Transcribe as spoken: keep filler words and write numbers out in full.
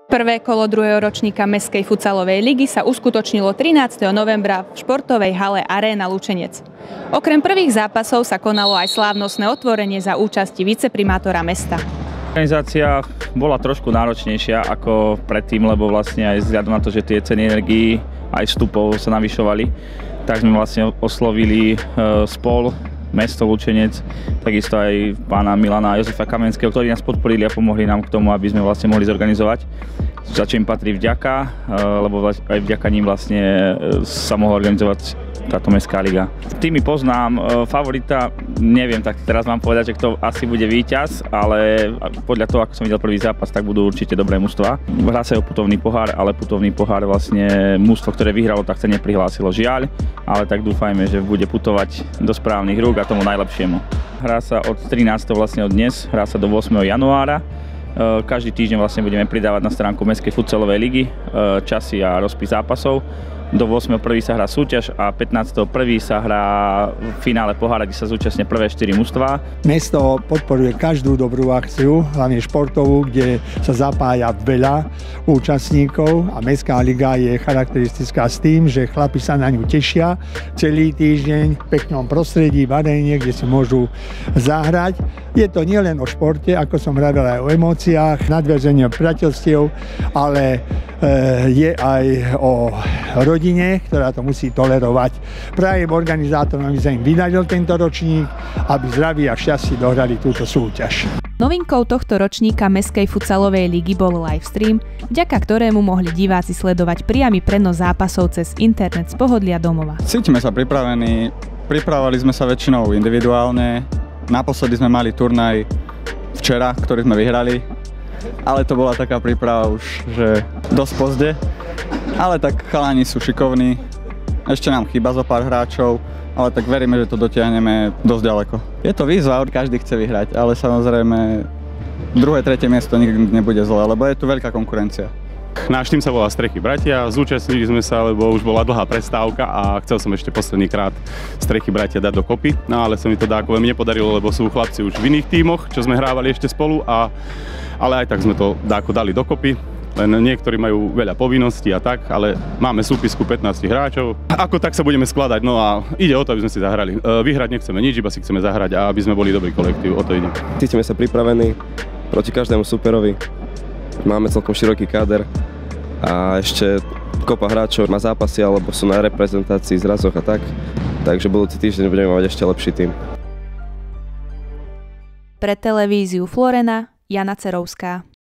Prvé kolo druhého ročníka Mestskej futsalovej ligy sa uskutočnilo trinásteho novembra v športovej hale Aréna Lučenec. Okrem prvých zápasov sa konalo aj slávnostné otvorenie za účasti viceprimátora mesta. Organizácia bola trošku náročnejšia ako predtým, lebo vlastne aj vzhľadom na to, že tie ceny energií aj vstupov sa navyšovali, tak sme vlastne oslovili spol mesto Lučenec, takisto aj pána Milana a Jozefa Kamenského, ktorí nás podporili a pomohli nám k tomu, aby sme vlastne mohli zorganizovať. Za čo im patrí vďaka, lebo aj vďaka ním vlastne sa mohla organizovať táto mestská liga. Tými poznám, favorita neviem, tak teraz mám povedať, že kto asi bude víťaz, ale podľa toho, ako som videl prvý zápas, tak budú určite dobré mužstvá. Hrá sa o putovný pohár, ale putovný pohár vlastne mužstvo, ktoré vyhralo, tak sa neprihlásilo, žiaľ, ale tak dúfajme, že bude putovať do správnych rúk a tomu najlepšiemu. Hrá sa od trinásteho vlastne od dnes, hrá sa do ôsmeho januára. Každý týždeň vlastne budeme pridávať na stránku Mestskej futsalovej ligy časy a rozpis zápasov. Do ôsmeho prvého sa hrá súťaž a pätnásteho prvého sa hrá v finále pohára, kde sa zúčastnia prvé štyri mužstvá. Mesto podporuje každú dobrú akciu, hlavne športovú, kde sa zapája veľa účastníkov a Mestská liga je charakteristická s tým, že chlapi sa na ňu tešia celý týždeň v peknom prostredí, v aréne, kde si môžu zahrať. Je to nielen o športe, ako som hovoril, aj o emóciách, nadväzenie priateľstiev, ale je aj o rodine, ktorá to musí tolerovať. Prajem organizátorom, aby sa im vydaril tento ročník, aby zdraví a šťastí dohrali túto súťaž. Novinkou tohto ročníka Mestskej futsalovej ligy bol livestream, vďaka ktorému mohli diváci sledovať priamy prenos zápasov cez internet z pohodlia domova. Cítime sa pripravení, pripravovali sme sa väčšinou individuálne, naposledy sme mali turnaj včera, ktorý sme vyhrali, ale to bola taká príprava už, že dosť pozde. Ale tak chalani sú šikovní, ešte nám chýba zo pár hráčov, ale tak veríme, že to dotiahneme dosť ďaleko. Je to výzva, každý chce vyhrať, ale samozrejme druhé, tretie miesto nikdy nebude zlé, lebo je tu veľká konkurencia. Náš tým sa volá Strechy bratia, zúčastnili sme sa, lebo už bola dlhá prestávka a chcel som ešte posledný krát Strechy bratia dať dokopy, no ale sa mi to dáko veľmi nepodarilo, lebo sú chlapci už v iných tímoch, čo sme hrávali ešte spolu, a, ale aj tak sme to dáko dali dokopy. Len niektorí majú veľa povinností a tak, ale máme súpisku pätnásť hráčov. Ako tak sa budeme skladať, no a ide o to, aby sme si zahrali. Vyhrať nechceme nič, iba si chceme zahrať a aby sme boli dobrý kolektív, o to ide. Cítime sa pripravení proti každému superovi. Máme celkom široký káder a ešte kopa hráčov má zápasy alebo sú na reprezentácii, zrazoch a tak. Takže budúci týždeň budeme mať ešte lepší tým. Pre televíziu Florena, Jana Cerovská.